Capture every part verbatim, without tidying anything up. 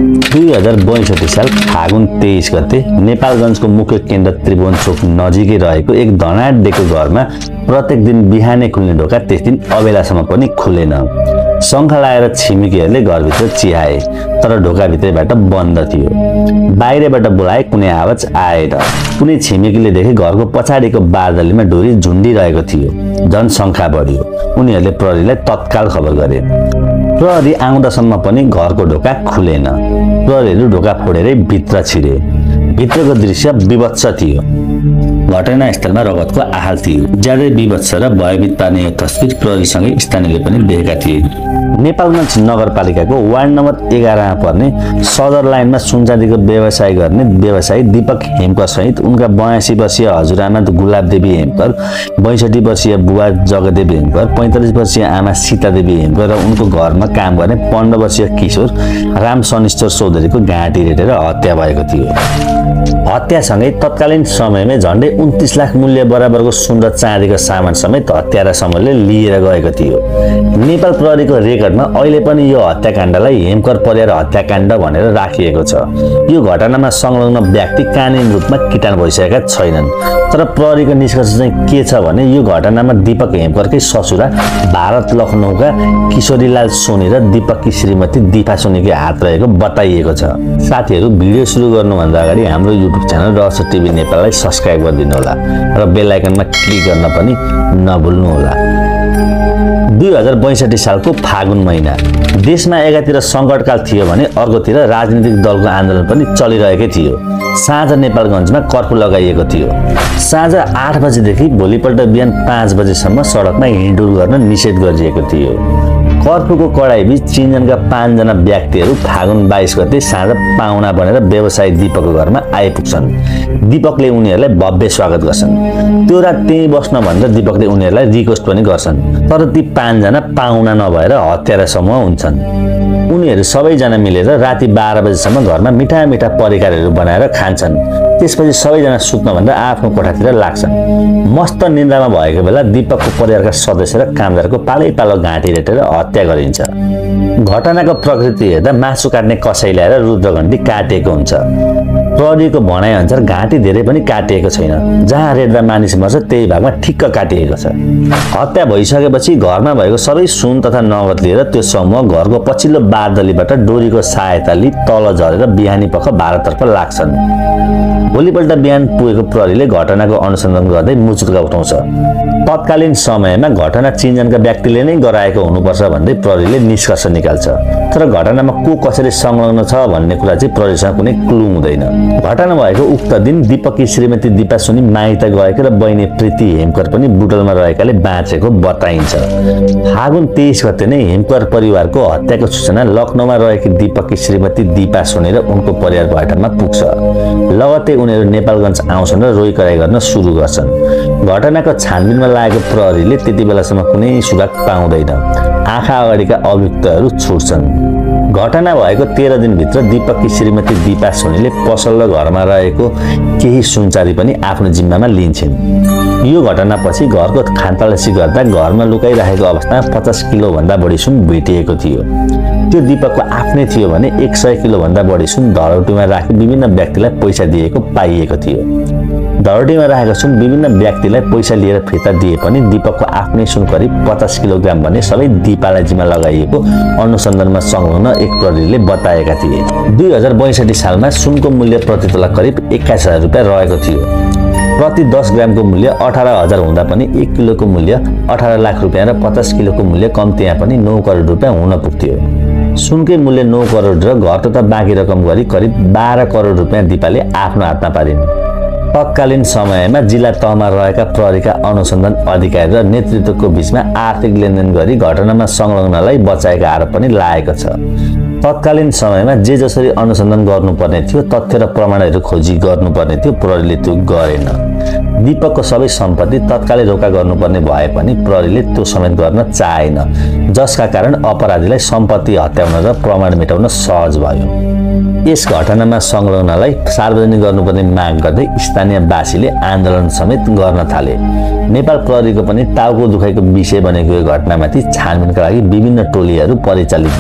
दुई हजार बैसठी साल फागुन तेइस गते नेपालगञ्जको मुख्य केन्द्र त्रिभुवन चोक नजिकै रहेको एक धनाढ्यको घरमा प्रत्येक दिन बिहानै खुल्ने ढोका त्यस दिन अबेलासम्म पनि खुलेन। शङ्खा लगाएर छिमेकीहरूले घरभित्र चिहाए, तर ढोकाभित्रैबाट बन्द थियो। बाहिरबाट बोलाए कुनै आवाज आएन। कुनै छिमेकीले देखे घरको पछाडिको बारदलीमा डोरी झुन्डिरहेको थियो। झन् शङ्खा बढ्यो। उनीहरूले प्रहरीलाई तत्काल खबर गरे। प्रहरी आउँदासम्म पनि घरको ढोका खुलेन। प्रहरीहरू ढोका फोडेरै भित्र छिरे। भित्रको दृश्य विभत्स थियो। घटनास्थलमा रगतको आहाल थियो। ज्यादै विभत्स र भयभीत पार्ने यो तस्बिर प्रहरीसँगै स्थानीयले पनि देखेका थिए। नेपालगञ्ज नगरपालिकाको वार्ड नम्बर एघारमा पर्ने सदर लाइनमा सुनचाँदीको व्यवसाय गर्ने व्यवसायी दीपक हेमकर सहित उनका बयासी वर्षीय हजुरआमा गुलाबदेवी हेमकर, बैसठी वर्षीय बुबा जगदेवी हेमकर, पैँतालिस वर्षीय आमा सीतादेवी हेमकर र उनको घरमा काम गर्ने पन्ध्र वर्षीय किशोर राम शनिश्चर चौधरीको घाँटी रेटेर हत्या भएको थियो। हत्यासँगै तत्कालीन समयमै झन्डै उन्तीस लाख मूल्य बराबरको सुन र चाँदीको सामान समेत हत्यारा समूहले लिएर गएको थियो। नेपाल प्रहरीको रेकर्डमा अहिले पनि यो हत्याकाण्डलाई हेमकर परिवार हत्याकाण्ड भनेर राखिएको छ। यो घटनामा संलग्न व्यक्ति कानुनी रूपमा किटान भइसकेका छैनन्। तर प्रहरीको निष्कर्ष चाहिँ के छ भने यो घटनामा दीपक हेमकरकै ससुरा भारत लखनऊका किशोरीलाल सोनी र दीपककी श्रीमती दीपा सोनीको हात रहेको बताइएको छ। साथीहरू, भिडियो सुरु गर्नुभन्दा अगाडि हाम्रो युट्युब च्यानल रहस्य टिभी नेपाललाई सब्स्क्राइब गरिदिनु होला र बेल आइकनमा क्लिक गर्न पनि नभुल्नु होला। दुई हजार बैसठी सालको फागुन महिना देशमा एकातिर सङ्कटकाल थियो भने अर्कोतिर राजनीतिक दलको आन्दोलन पनि चलिरहेकै थियो। साँझ नेपालगञ्जमा कर्फ्यू लगाइएको थियो। साँझ आठ बजेदेखि भोलिपल्ट बिहान पाँच बजेसम्म सडकमा हिँडडुल गर्न निषेध गरिएको थियो। कर्फ्यूको कडाइबीच चिनजनका पाँचजना व्यक्तिहरू फागुन बाइस गते साँझ पाहुना बनेर व्यवसायी दीपकको घरमा आइपुग्छन्। दीपकले उनीहरूलाई भव्य स्वागत गर्छन्। त्यो रात त्यहीँ बस्न भनेर दीपकले उनीहरूलाई रिक्वेस्ट पनि गर्छन्। तर ती पाँचजना पाहुना नभएर हत्यारा समूह हुन्छन्। उनीहरू सबैजना मिलेर राति बाह्र बजेसम्म घरमा मिठा मिठा परिकारहरू बनाएर खान्छन्। त्यसपछि सबैजना सुत्न भनेर आफ्नो कोठातिर लाग्छन्। मस्त निन्द्रामा भएको बेला दीपकको परिवारका सदस्य र कामदारको पालै पालो घाँटी रेटेर हत्या गरिन्छ। घटनाको प्रकृति हेर्दा मासु काट्ने कसै ल्याएर रुद्रघण्टी काटिएको हुन्छ। प्रहरीको भनाइअनुसार घाँटी धेरै पनि काटिएको छैन। जहाँ रेट्दा मानिस मर्छ त्यही भागमा ठिक्क काटिएको छ। हत्या भइसकेपछि घरमा भएको सबै सुन तथा नगद लिएर त्यो समूह घरको पछिल्लो बारदलीबाट डोरीको सहायता लिई तल झरेर बिहानी पख भारततर्फ लाग्छन्। भोलिपल्ट बिहान पुगेको प्रहरीले घटनाको अनुसन्धान गर्दै मुचुर्का उठाउँछ। तत्कालीन समयमा घटना चिनजनका व्यक्तिले नै गराएको हुनुपर्छ भन्दै प्रहरीले निष्कर्ष निकाल्छ। तर घटनामा को कसरी संलग्न छ भन्ने कुरा चाहिँ प्रहरीसँग कुनै क्लू हुँदैन। घटना भएको उक्त दिन दीपककी श्रीमती दीपा सोनी माइत गएको र बहिनी प्रीति हेमकर पनि बुटलमा रहेकाले बाँचेको बताइन्छ। फागुन तेइस गते नै हेमकर परिवारको हत्याको सूचना लखनऊमा रहेकी दीपककी श्रीमती दीपा सोनी र उनको परिवार भेटामा पुग्छ। लगत्तै उनीहरू नेपालगञ्ज आउँछन् र रोइ कराइ गर्न सुरु गर्छन्। घटनाको छानबिनमा लागेको प्रहरीले त्यति बेलासम्म कुनै सुराग पाउँदैन। आँखा अगाडिका अभियुक्तहरू छुट्छन्। घटना भएको तेह्र दिनभित्र दीपककी श्रीमती दीपा सोनीले पसल र घरमा रहेको केही सुनचाँदी पनि आफ्नो जिम्मामा लिन्छन्। यो घटनापछि घरको खानतलासी गर्दा घरमा लुकाइरहेको अवस्थामा पचास किलो भन्दा बढी सुन भेटिएको थियो। त्यो दीपकको आफ्नै थियो भने एक सय किलो भन्दा बढी सुन धरौटीमा राखी विभिन्न व्यक्तिलाई पैसा दिएको पाइएको थियो। धरौटीमा राखेको सुन विभिन्न व्यक्तिलाई पैसा लिएर फिर्ता दिए पनि दीपकको आफ्नै सुन करिब पचास किलोग्राम भने सबै दीपालाई जिम्मा लगाइएको अनुसन्धानमा संलग्न एक प्रहरीले बताएका थिए। दुई हजार बैसठी सालमा सुनको मूल्य प्रति तोला करिब एक्काइस हजार रुपियाँ रहेको थियो। प्रति दस ग्रामको मूल्य अठार हजार हुँदा पनि एक किलोको मूल्य अठार लाख रुपियाँ र पचास किलोको मूल्य कम्तीमा पनि नौ करोड रुपियाँ हुन पुग्थ्यो। सुनकै मूल्य नौ करोड र घर तथा बाँकी रकम गरी करिब बाह्र करोड रुपियाँ दीपाले आफ्नो हातमा पारिन्। तत्कालीन समयमा जिल्ला तहमा रहेका प्रहरीका अनुसन्धान अधिकारी र नेतृत्वको बीचमा आर्थिक लेनदेन गरी घटनामा संलग्नलाई बचाएको आरोप पनि लागेको छ। तत्कालीन समयमा जे जसरी अनुसन्धान गर्नुपर्ने थियो, तथ्य र प्रमाणहरू खोजी गर्नुपर्ने थियो, प्रहरीले त्यो गरेन। दीपकको सबै सम्पत्ति तत्कालै रोका गर्नुपर्ने भए पनि प्रहरीले त्यो समेत गर्न चाहेन, जसका कारण अपराधीलाई सम्पत्ति हत्याउन र प्रमाण मेटाउन सहज भयो। यस घटनामा संलग्नलाई सार्वजनिक गर्नुपर्ने माग गर्दै स्थानीयवासीले आन्दोलन समेत गर्न थाले। नेपाल प्रहरीको पनि टाउको दुखाइको विषय बनेको यो घटनामाथि छानबिनका लागि विभिन्न टोलीहरू परिचालित भए।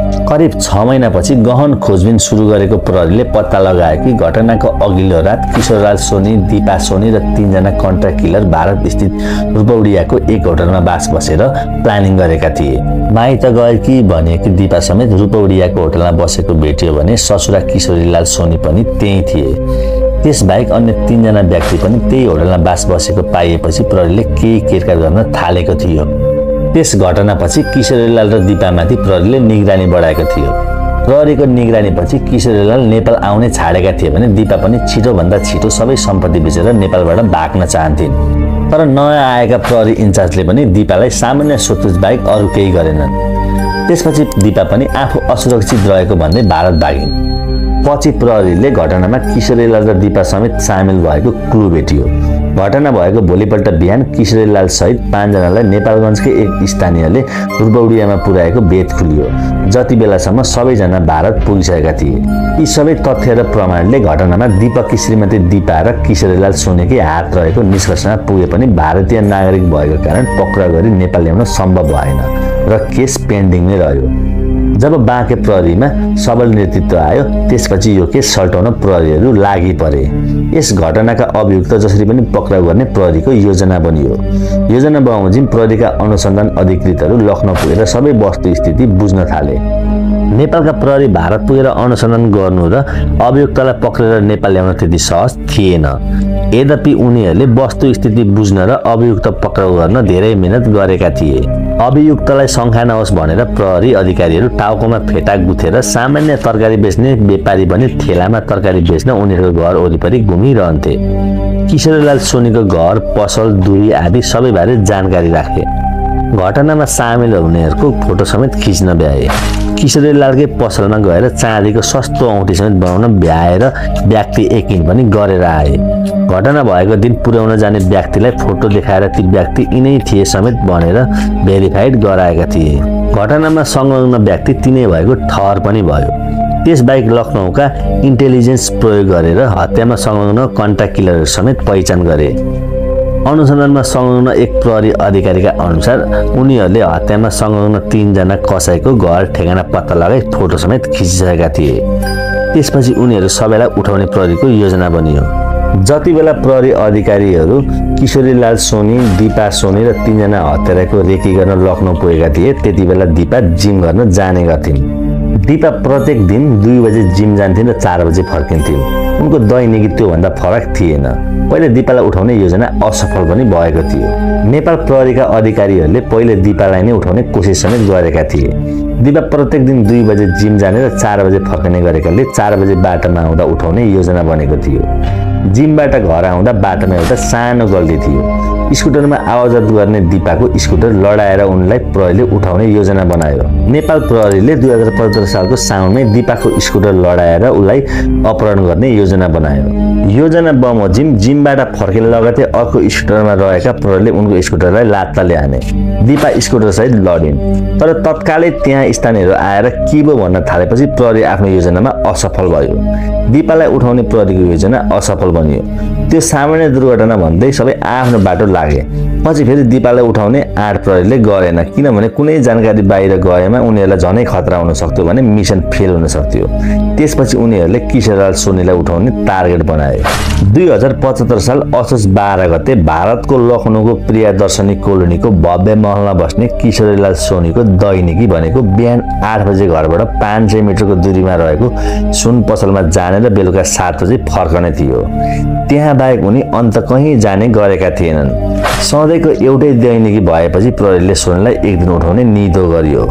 करिब छ महिनापछि गहन खोजबिन सुरु गरेको प्रहरीले पत्ता लगायो कि घटनाको अघिल्लो रात किशोरलाल सोनी, दीपा सोनी र तीनजना कन्ट्र्याक्ट किलर भारत स्थित रूपौडियाको एक होटलमा बास बसेर प्लानिङ गरेका थिए। माइत गएकी भनेकी दीपा समेत रूपौडियाको होटलमा बसेको भेटियो भने ससुरा किशोरीलाल सोनी पनि त्यही थिए। त्यसबाहेक अन्य तीनजना व्यक्ति पनि त्यही होटलमा बास बसेको पाइएपछि प्रहरीले केही केरकार गर्न थालेको थियो। त्यस घटनापछि किशोरीलाल र दीपामाथि प्रहरीले निगरानी बढाएको थियो। प्रहरीको निगरानीपछि किशोरीलाल नेपाल आउनै छाडेका थिए भने दीपा पनि छिटोभन्दा छिटो सबै सम्पत्ति बेचेर नेपालबाट भाग्न चाहन्थिन्। तर नयाँ आएका प्रहरी इन्चार्जले पनि दीपालाई सामान्य सोधपुछ बाहेक अरू केही गरेनन्। त्यसपछि दीपा पनि आफू असुरक्षित रहेको भन्दै भारत भागिन्। पछि प्रहरीले घटनामा किशोरीलाल र दीपा समेत सामेल भएको क्लु भेटियो। घटना भएको भोलिपल्ट बिहान किशोरीलाल सहित पाँचजनालाई नेपालगञ्जकै एक स्थानीयले रूपौडियामा पुर्याएको भेद खुलियो। जति बेलासम्म सबैजना भारत पुगिसकेका थिए। यी सबै तथ्य र प्रमाणले घटनामा दीपककी श्रीमती दीपा र किशोरीलाल सोनीकै हात रहेको निष्कर्षमा पुगे पनि भारतीय नागरिक भएको कारण पक्राउ गरी नेपाल ल्याउन सम्भव भएन र केस पेन्डिङमै रह्यो। जब बाँके प्रहरीमा सबल नेतृत्व आयो त्यसपछि यो केस सल्टाउन प्रहरीहरू लागि परे। यस घटनाका अभियुक्त जसरी पनि पक्राउ गर्ने प्रहरीको योजना बनियो। योजना बमोजिम प्रहरीका अनुसन्धान अधिकृतहरू लखनऊ पुगेर सबै वस्तुस्थिति बुझ्न थाले। नेपालका प्रहरी भारत पुगेर अनुसन्धान गर्नु र अभियुक्तलाई पक्रेर नेपाल ल्याउन त्यति सहज थिएन। यद्यपि उनीहरूले वस्तुस्थिति बुझ्न र अभियुक्त पक्राउ गर्न धेरै मेहनत गरेका थिए। अभियुक्तलाई शङ्का नहोस् भनेर प्रहरी अधिकारीहरू टाउकोमा फेटा गुथेर सामान्य तरकारी बेच्ने व्यापारी पनि ठेलामा तरकारी बेच्न उनीहरूको घर वरिपरि घुमिरहन्थे। किशोरीलाल सोनीको घर, पसल, दूरी आदि सबैबारे जानकारी राखे। घटनामा सामेल हुनेहरूको फोटो समेत खिच्न भ्याए। किशोरीलालकै पसलमा गएर चाँदीको सस्तो औँठी समेत बनाउन भ्याएर व्यक्ति यकिन पनि गरेर आए। घटना भएको दिन पुर्याउन जाने व्यक्तिलाई फोटो देखाएर ती व्यक्ति यिनै थिए समेत भनेर भेरिफाइड गराएका थिए। घटनामा संलग्न व्यक्ति तिनै भएको ठहर पनि भयो। त्यसबाहेक लखनऊका इन्टेलिजेन्स प्रयोग गरेर हत्यामा संलग्न कन्ट्र्याक्ट किलरहरू समेत पहिचान गरे। अनुसन्धानमा संलग्न एक प्रहरी अधिकारीका अनुसार उनीहरूले हत्यामा संलग्न तीनजना कसैको घर ठेगाना पत्ता लगाई फोटो समेत खिचिसकेका थिए। त्यसपछि उनीहरू सबैलाई उठाउने प्रहरीको योजना बनियो। जति बेला प्रहरी अधिकारीहरू किशोरीलाल सोनी, दीपा सोनी र तीनजना हत्याराको रेकी गर्न लखनऊ पुगेका थिए त्यति बेला दीपा जिम गर्न जाने गर्थिन्। दीपा प्रत्येक दिन दुई बजे जिम जान्थिन् र चार बजे फर्किन्थिन्। उनको दैनिकी त्योभन्दा फरक थिएन। पहिले दीपालाई उठाउने योजना असफल पनि भएको थियो। नेपाल प्रहरीका अधिकारीहरूले पहिले दीपालाई नै उठाउने कोसिस समेत गरेका थिए। दीपा प्रत्येक दिन दुई बजे जिम जाने र चार बजे फर्कने गरेकाले चार बजे बाटोमा आउँदा उठाउने योजना बनेको थियो। जिमबाट घर आउँदा बाटोमा एउटा सानो गल्ती थियो। स्कुटरमा आवाजात गर्ने दीपाको स्कुटर लडाएर उनलाई प्रहरीले उठाउने योजना बनायो। नेपाल प्रहरीले दुई हजार पचहत्तर सालको साउनमै दीपाको स्कुटर लडाएर उसलाई अपहरण गर्ने योजना बनायो। योजना बमोजिम जिमबाट फर्किन लगतै अर्को स्कुटरमा रहेका प्रहरीले उनको स्कुटरलाई लात्ताले हाने। दीपा स्कुटर सहित लडिन्। तर तत्कालै त्यहाँ स्थानीयहरू आएर के भो भन्न थालेपछि प्रहरी आफ्नो योजनामा असफल भयो। दीपालाई उठाउने प्रहरीको योजना असफल बन्यो। त्यो सामान्य दुर्घटना भन्दै सबै आफ्नो बाटो लागे। पछि फेरि दीपालाई उठाउने आँट प्रहरीले गरेन, किनभने कुनै जानकारी बाहिर गएमा उनीहरूलाई झनै खतरा हुन सक्थ्यो भने मिसन फेल हुन सक्थ्यो। त्यसपछि उनीहरूले किशोरीलाल सोनीलाई उठाउने टार्गेट बनाए। दुई हजार पचहत्तर साल असोज बाह्र गते भारतको लखनऊको प्रियदर्शनी कोलोनीको भव्य महलमा बस्ने किशोरीलाल सोनीको दैनिकी भनेको बिहान आठ बजे घरबाट पाँच सय मिटरको दूरीमा रहेको सुन पसलमा जाने र बेलुका सात बजे फर्कने थियो। त्यहाँ बाहेक उनी अन्त कहीँ जाने गरेका थिएनन्। सधैँको एउटै दैनिकी भएपछि प्रहरीले सोनीलाई एक दिन उठाउने निधो गरियो।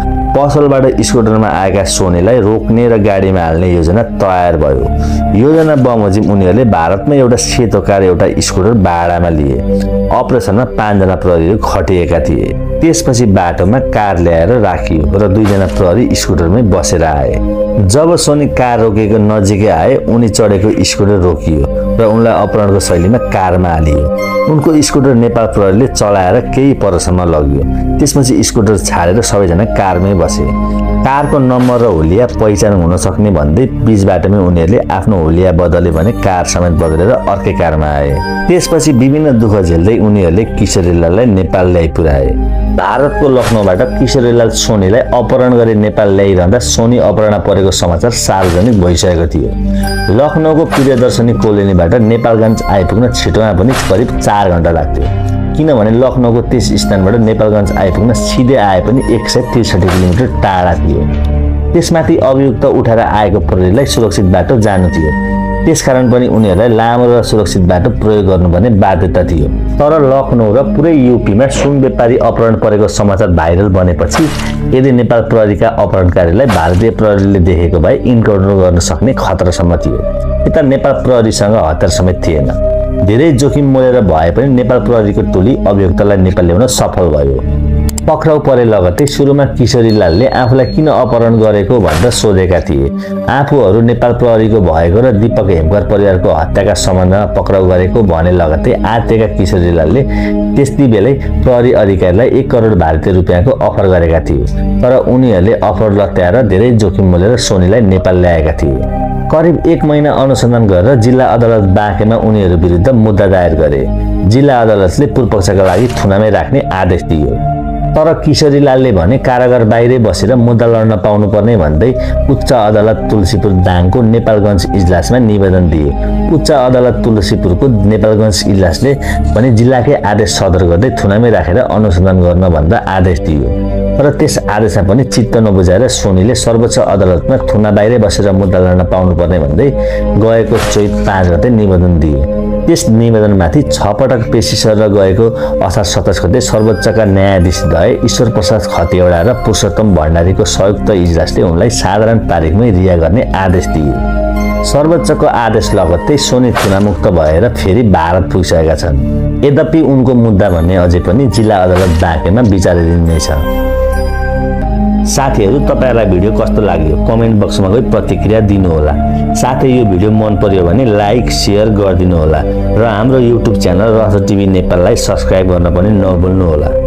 पसलबाट स्कुटरमा आएका सोनीलाई रोक्ने र गाडीमा हाल्ने योजना तयार भयो। योजना बमोजिम उनीहरूले भारतमा एउटा सेतो कार, एउटा स्कुटर भाडामा लिए। अपरेसनमा पाँचजना प्रहरीहरू खटिएका थिए। त्यसपछि बाटोमा कार ल्याएर राखियो र दुईजना प्रहरी स्कुटरमै बसेर आए। जब सोनी कार रोकेको नजिकै आए उनी चढेको स्कुटर रोकियो र उनलाई अपहरणको शैलीमा कारमा हालियो। उनको स्कुटर नेपाल प्रहरीले चलाएर केही परसम्म लग्यो। त्यसपछि स्कुटर छाडेर सबैजना कारमै बसे। कारको नम्बर र हुलिया पहिचान हुन सक्ने भन्दै बीच बाटोमै उनीहरूले आफ्नो हुलिया बदले भने कार समेत बदलेर अर्कै कारमा आए। त्यसपछि विभिन्न दुःख झेल्दै उनीहरूले किशोरीलाललाई नेपाल ल्याइ पुर्याए। भारतको लखनऊबाट किशोरीलाल सोनीलाई अपहरण गरी नेपाल ल्याइरहँदा सोनी अपहरण परेको समाचार सार्वजनिक भइसकेको थियो। लखनऊको प्रियदर्शनी कोलोनीबाट नेपालगञ्ज आइपुग्न छिटोमा पनि करिब चार घण्टा लाग्थ्यो, किनभने लखनऊको त्यस स्थानबाट नेपालगञ्ज आइपुग्न सिधै आए पनि एक सय त्रिसठी किलोमिटर टाढा थियो। त्यसमाथि अभियुक्त उठाएर आएको प्रहरीलाई सुरक्षित बाटो जानु थियो, त्यसकारण पनि उनीहरूलाई लामो र सुरक्षित बाटो प्रयोग गर्नुपर्ने बाध्यता थियो। तर लखनऊ र पुरै यूपीमा सुन व्यापारी अपहरण परेको समाचार भाइरल बनेपछि यदि नेपाल प्रहरीका अपहरणकारीलाई भारतीय प्रहरीले देखेको भए इन्काउन्टर गर्न सक्ने खतरासम्म थियो। यता नेपाल प्रहरीसँग हतियार समेत थिएन। धेरै जोखिम मोलेर भए पनि नेपाल प्रहरीको टोली अभियुक्तलाई नेपाल ल्याउन सफल भयो। पक्राउ परे लगत्तै सुरुमा किशोरीलालले आफूलाई किन अपहरण गरेको भनेर सोधेका थिए। आफूहरू नेपाल प्रहरीको भएको र दीपक हेमकर परिवारको हत्याका सम्बन्धमा पक्राउ गरेको भने लगत्तै आत्तेका किशोरीलालले त्यति बेलै प्रहरी अधिकारीलाई एक करोड भारतीय रुपियाँको अफर गरेका थिए। तर उनीहरूले अफर लत्याएर धेरै जोखिम मोलेर सोनीलाई नेपाल ल्याएका थिए। करिब एक महिना अनुसन्धान गरेर जिल्ला अदालत बाँकेमा उनीहरू विरुद्ध मुद्दा दायर गरे। जिल्ला अदालतले पूर्वपक्षका लागि थुनामै राख्ने आदेश दियो। तर किशोरीलालले भने कारागार बाहिरै बसेर मुद्दा लड्न पाउनुपर्ने भन्दै उच्च अदालत तुलसीपुर दाङको नेपालगञ्ज इजलासमा निवेदन दिए। उच्च अदालत तुलसीपुरको नेपालगञ्ज इजलासले पनि जिल्लाकै आदेश सदर गर्दै थुनामै राखेर अनुसन्धान गर्न भन्दा आदेश दियो। तर त्यस आदेशमा पनि चित्त नबुझाएर सोनीले सर्वोच्च अदालतमा थुना बाहिरै बसेर मुद्दा लड्न पाउनुपर्ने भन्दै गएको चैत पाँच गते निवेदन दिए। त्यस निवेदनमाथि छ पटक पेशी सरेर गएको असार सत्ताइस गते सर्वोच्चका न्यायाधीश दय ईश्वर प्रसाद खतिवडा र पुरुषोत्तम भण्डारीको संयुक्त इजलासले उनलाई साधारण तारिखमै रिहा गर्ने आदेश दिए। सर्वोच्चको आदेश लगत्तै सोनी थुनामुक्त भएर फेरि भारत पुगिसकेका छन्। यद्यपि उनको मुद्दा भन्ने अझै पनि जिल्ला अदालत बाँकेमा विचाराधीन नै छ। साथीहरू, तपाईहरुलाई भिडियो कस्तो लाग्यो कमेन्ट बक्समा गई प्रतिक्रिया दिनुहोला। साथै यो भिडियो मन पर्यो भने लाइक शेयर गरिदिनु होला र हाम्रो युट्युब च्यानल रहस्य टिभी नेपाललाई सब्स्क्राइब गर्न पनि नभुल्नुहोला।